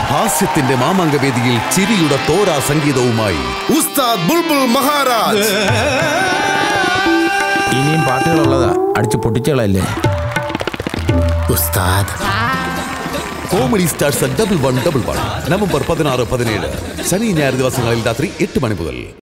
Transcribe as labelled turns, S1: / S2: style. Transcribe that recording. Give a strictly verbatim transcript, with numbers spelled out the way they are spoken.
S1: ഹാസ്യത്തിന്റെ മാമാങ്കവേദിയിൽ ചിരിയുടെ തോരാ സംഗീതവുമായി
S2: ഉസ്താദ് ബുൾബുൾ മഹാരാജ്.
S3: ഇനിയും പാട്ടുകളുള്ളതാ, അടിച്ചു പൊട്ടിച്ചളല്ലേ
S2: ഉസ്താദ്.
S1: Comedy Stars double one double one November പതിനാറ് പതിനേഴ് ശനി ഞായർ ദിവസങ്ങളിൽ രാത്രി എട്ട് മണി മുതൽ.